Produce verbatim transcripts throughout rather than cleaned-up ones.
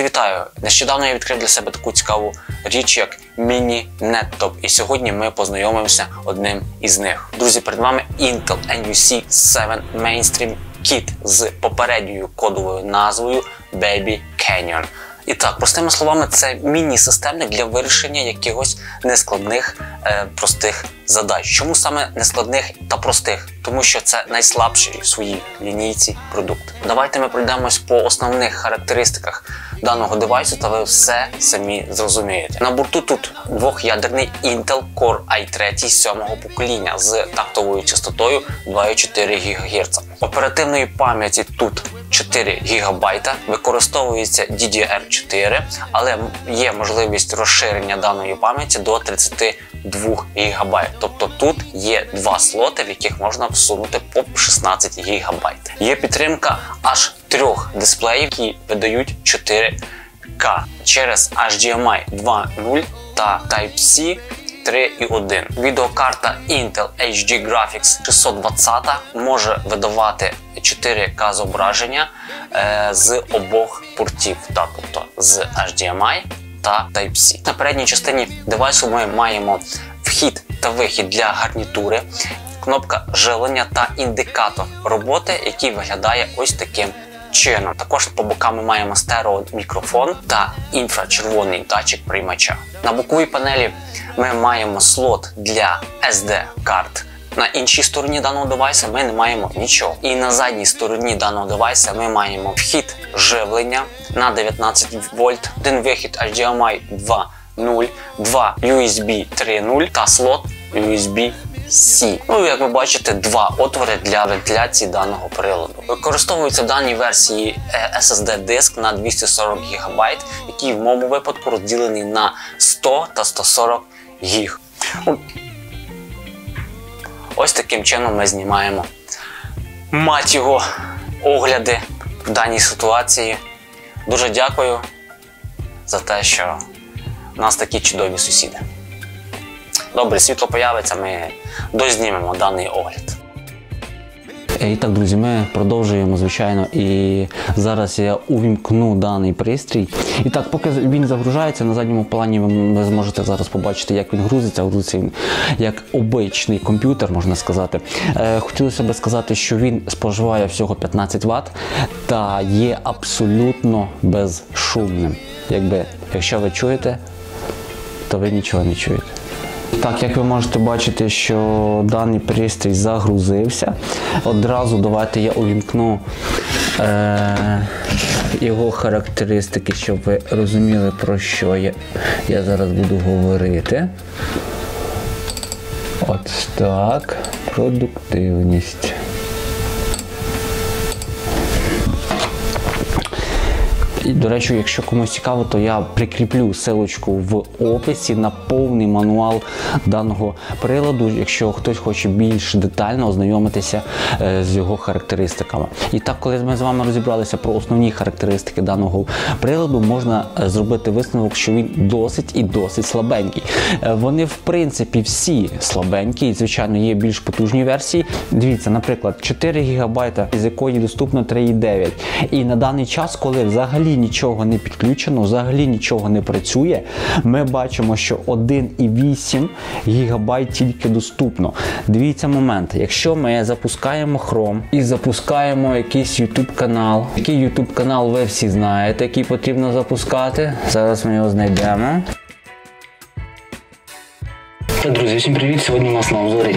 Друзі, вітаю! Нещодавно я відкрив для себе таку цікаву річ, як міні-неттоп. І сьогодні ми познайомимося одним із них. Друзі, перед вами Intel ен ю сі сім Mainstream Kit з попередньою кодовою назвою Baby Canyon. І так, простими словами, це міні-системник для вирішення якихось нескладних, е, простих задач. Чому саме нескладних та простих? Тому що це найслабший в своїй лінійці продукт. Давайте ми пройдемось по основних характеристиках даного девайсу, та ви все самі зрозумієте. На борту тут двох'ядерний Intel Core ай три сьомого покоління з тактовою частотою два і чотири гігагерца. Оперативної пам'яті тут чотири гігабайта, використовується ді ді ар чотири, але є можливість розширення даної пам'яті до тридцяти двох гігабайт. Тобто тут є два слоти, в яких можна всунути по шістнадцять гігабайт. Є підтримка аж трьох дисплеїв, які видають чотири ка через ейч ді ем ай два нуль та Type-C три і один. Відеокарта Intel ейч ді Graphics шістсот двадцять може видавати чотири ка зображення е, з обох портів, так, тобто з ейч ді ем ай та Type-C. На передній частині девайсу ми маємо вхід та вихід для гарнітури, кнопка живлення та індикатор роботи, який виглядає ось таким чином. Також по бокам ми маємо стереомікрофон та інфрачервоний датчик приймача. На боковій панелі ми маємо слот для ес ді-карт. На іншій стороні даного девайса ми не маємо нічого. І на задній стороні даного девайса ми маємо вхід живлення на дев'ятнадцять вольт, один вихід ейч ді ем ай два нуль, два ю ес бі три нуль та слот ю ес бі сі. Ну, як ви бачите, два отвори для вентиляції даного приладу. Використовується в даній версії ес ес ді-диск на двісті сорок гігабайт, який в моєму випадку розділений на сто та сто сорок гіг. Ось таким чином ми знімаємо, мать його, огляди в даній ситуації. Дуже дякую за те, що в нас такі чудові сусіди. Добре, світло появиться, ми дознімемо даний огляд. І так, друзі, ми продовжуємо, звичайно, і зараз я увімкну даний пристрій. І так, поки він загружається, на задньому плані ви зможете зараз побачити, як він грузиться. Грузиться він як обичний комп'ютер, можна сказати. Е, хотілося б сказати, що він споживає всього п'ятнадцять ватт та є абсолютно безшумним. Якби, якщо ви чуєте, то ви нічого не чуєте. Так, як ви можете бачити, що даний пристрій загрузився. Одразу давайте я увімкну е його характеристики, щоб ви розуміли, про що я, я зараз буду говорити. От так, продуктивність. І, до речі, якщо комусь цікаво, то я прикріплю ссылочку в описі на повний мануал даного приладу, якщо хтось хоче більш детально ознайомитися е, з його характеристиками. І так, коли ми з вами розібралися про основні характеристики даного приладу, можна зробити висновок, що він досить і досить слабенький. Е, вони, в принципі, всі слабенькі, і, звичайно, є більш потужні версії. Дивіться, наприклад, чотири гігабайта, з якої доступно три і дев'ять. І на даний час, коли взагалі нічого не підключено, взагалі нічого не працює, ми бачимо, що один і вісім гігабайт тільки доступно. Дивіться момент, якщо ми запускаємо Chrome і запускаємо якийсь YouTube канал, який YouTube канал ви всі знаєте, який потрібно запускати, зараз ми його знайдемо. Друзі, всім привіт, сьогодні у нас на обзорі.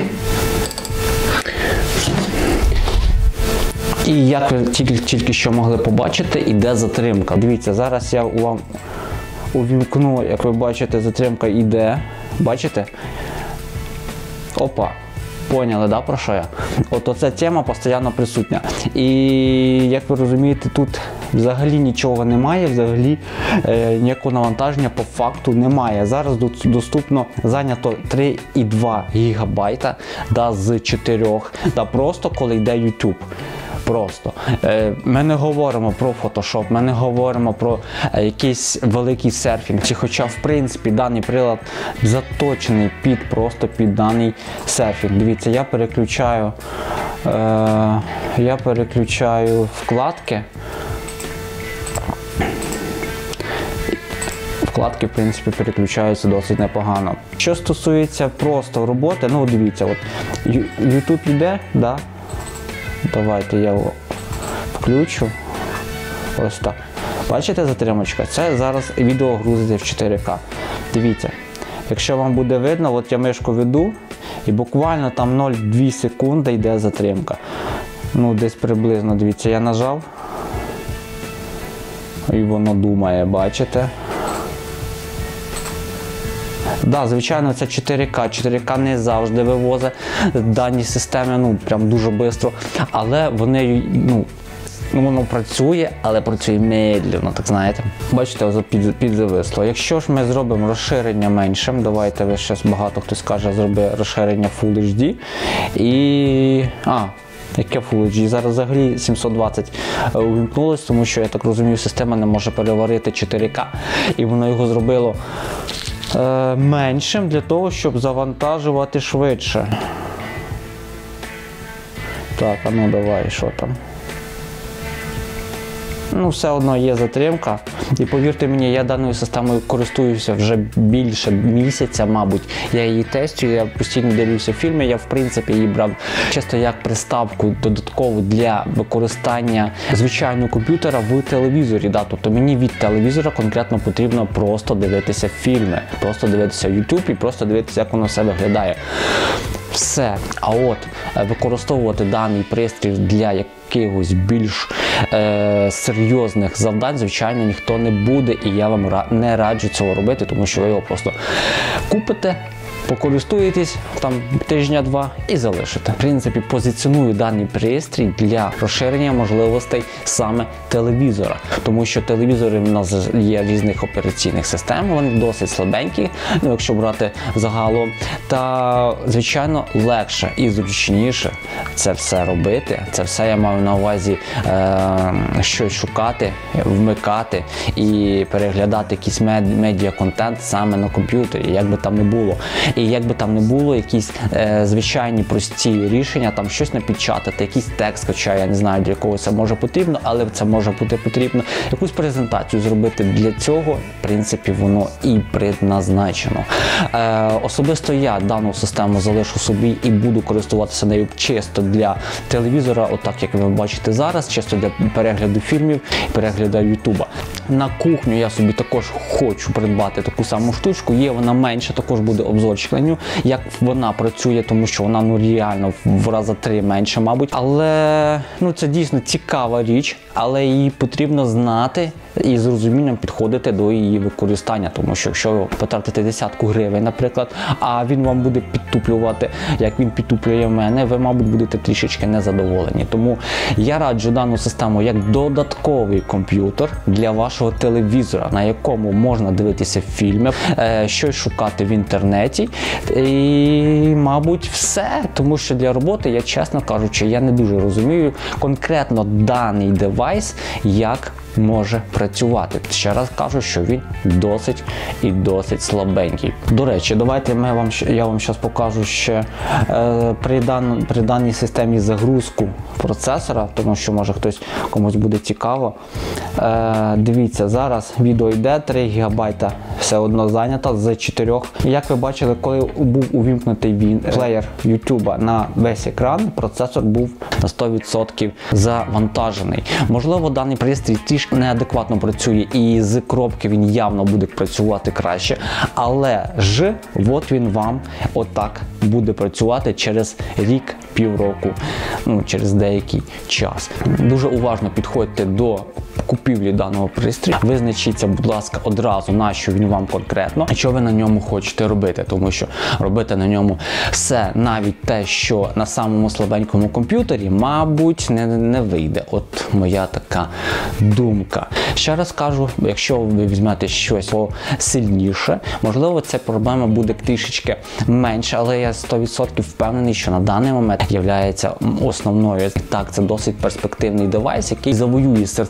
І як ви тільки, тільки що могли побачити, іде затримка. Дивіться, зараз я вам увімкну, як ви бачите, затримка йде. Бачите? Опа. Поняли, да, про що я? От оця тема постійно присутня. І, як ви розумієте, тут взагалі нічого немає, взагалі е, ніякого навантаження по факту немає. Зараз доступно зайнято три і два гігабайта, да, з чотирьох, да, просто коли йде YouTube. Просто. Ми не говоримо про Photoshop, ми не говоримо про якийсь великий серфінг, чи хоча в принципі даний прилад заточений під, просто під даний серфінг. Дивіться, я переключаю, е, я переключаю вкладки. Вкладки, в принципі, переключаються досить непогано. Що стосується просто роботи, ну дивіться, от YouTube йде, да? Давайте я його включу. Ось так. Бачите затримочка? Це зараз відео грузиться в чотири ка. Дивіться, якщо вам буде видно, от я мишку веду, і буквально там нуль цілих дві секунди йде затримка. Ну, десь приблизно, дивіться, я нажав. І воно думає, бачите? Так, да, звичайно, це чотири ка. чотири ка не завжди вивозить дані системи, ну, прям дуже швидко. Але вони, ну, Ну, воно працює, але працює медленно, так знаєте. Бачите, ось під, підзависло. Якщо ж ми зробимо розширення меншим, давайте, ви щось багато хтось каже, зроби розширення Full ейч ді. І... А, яке Full ейч ді? Зараз взагалі сімсот двадцять увімкнулось, тому що, я так розумію, система не може переварити чотири ка. І воно його зробило е, меншим для того, щоб завантажувати швидше. Так, а ну давай, що там? Ну, все одно є затримка. І повірте мені, я даною системою користуюся вже більше місяця, мабуть. Я її тестую, я постійно дивлюся фільми, я в принципі її брав чисто як приставку додаткову для використання звичайного комп'ютера в телевізорі. Да? Тобто мені від телевізора конкретно потрібно просто дивитися фільми, просто дивитися YouTube і просто дивитися, як воно все виглядає. Все. А от використовувати даний пристрій для якихось більш е, серйозних завдань, звичайно, ніхто не буде, і я вам не раджу цього робити, тому що ви його просто купите, покористуєтесь там тижня-два і залишите. В принципі, позиціоную даний пристрій для розширення можливостей саме телевізора. Тому що телевізори в нас є різних операційних систем, вони досить слабенькі, ну, якщо брати загалом. Та, звичайно, легше і зручніше це все робити. Це все я маю на увазі е, щось шукати, вмикати і переглядати якийсь мед, медіа-контент саме на комп'ютері, як би там не було. І як би там не було, якісь е, звичайні прості рішення, там щось напечатати, якийсь текст, хоча я не знаю, для кого це може потрібно, але це може бути потрібно, якусь презентацію зробити. Для цього, в принципі, воно і предназначено. Е, особисто я дану систему залишу собі і буду користуватися нею чисто для телевізора, отак, як ви бачите зараз, чисто для перегляду фільмів, перегляду ютуба. На кухню я собі також хочу придбати таку саму штучку, є вона менша, також буде обзорчик на ню, як вона працює, тому що вона ну реально в рази три менше, мабуть. Але ну це дійсно цікава річ, але її потрібно знати і з розумінням підходити до її використання, тому що якщо ви потратите десятку гривень, наприклад, а він вам буде підтуплювати, як він підтуплює в мене, ви, мабуть, будете трішечки незадоволені. Тому я раджу дану систему як додатковий комп'ютер для вашого телевізора, на якому можна дивитися фільми, щось шукати в інтернеті і, мабуть, все. Тому що для роботи, я чесно кажучи, я не дуже розумію конкретно даний девайс, як може працювати. Ще раз кажу, що він досить і досить слабенький. До речі, давайте ми вам, я вам зараз покажу ще е, при, дан, при даній системі загрузку процесора, тому що може хтось комусь буде цікаво. Е, дивіться, зараз відео йде, три гігабайта все одно зайнято з чотирьох. Як ви бачили, коли був увімкнутий він, плеєр YouTube на весь екран, процесор був на сто відсотків завантажений. Можливо, даний пристрій трішки неадекватно працює і з коробки він явно буде працювати краще, але ж от він вам отак буде працювати через рік, півроку, ну через деякий час. Дуже уважно підходьте до купівлі даного пристрою. Визначіться, будь ласка, одразу, на що він вам конкретно, що ви на ньому хочете робити, тому що робити на ньому все, навіть те, що на самому слабенькому комп'ютері, мабуть, не, не вийде. От моя така думка. Ще раз кажу, якщо ви візьмете щось посильніше, можливо, ця проблема буде трішечки менше, але я сто відсотків впевнений, що на даний момент є основною. Так, це досить перспективний девайс, який завоює серця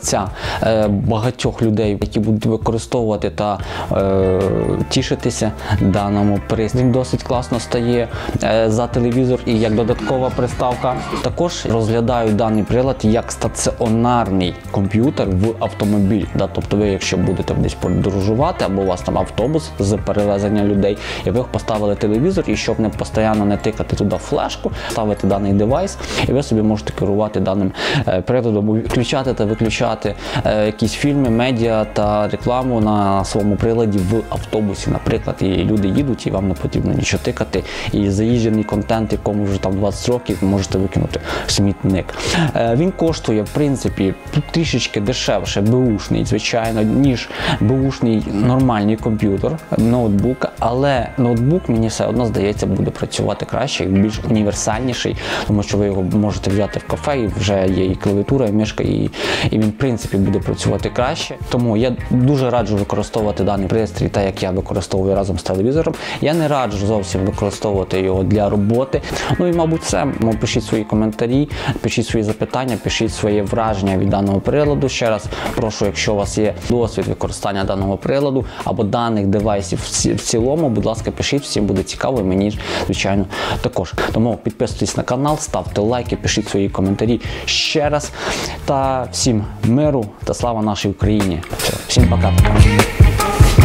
е, багатьох людей, які будуть використовувати та е, тішитися даному пристрою. Він досить класно стає е, за телевізор і як додаткова приставка. Також розглядають даний прилад як стаціонарний комп'ютер в автомобіль. Да? Тобто ви, якщо будете десь подорожувати, або у вас там автобус з перевезення людей, і ви поставили телевізор, і щоб не постійно не тикати туди флешку, ставите даний девайс, і ви собі можете керувати даним е, приладом, включати та виключати е, якісь фільми, медіа та рекламу на своєму приладі в автобусі, наприклад, і люди їдуть, і вам не потрібно нічого тикати, і заїжджений контент, якому вже там двадцять років, можете викинути в смітник. Е, він коштує, в принципі, трішечки дешевше, беушний, звичайно, ніж беушний нормальний комп'ютер, ноутбук, але ноутбук, мені все одно здається, буде працювати краще, більш універсальніший, тому що ви його можете взяти в кафе, і вже є і клавіатура, і мишка, і, і він, в принципі, буде працювати краще. Тому я дуже раджу використовувати даний пристрій, так як я використовую разом з телевізором. Я не раджу зовсім використовувати його для роботи. Ну і, мабуть, все. Пишіть свої коментарі, пишіть свої запитання, пишіть своє враження від даного приладу. Ще раз прошу, якщо у вас є досвід використання даного приладу або даних девайсів в цілому, будь ласка, пишіть, всім буде цікаво, і мені, звичайно, також. Тому підписуйтесь на канал, ставте лайки, пишіть свої коментарі ще раз. Та всім миру та слава нашій Україні. Всім пока.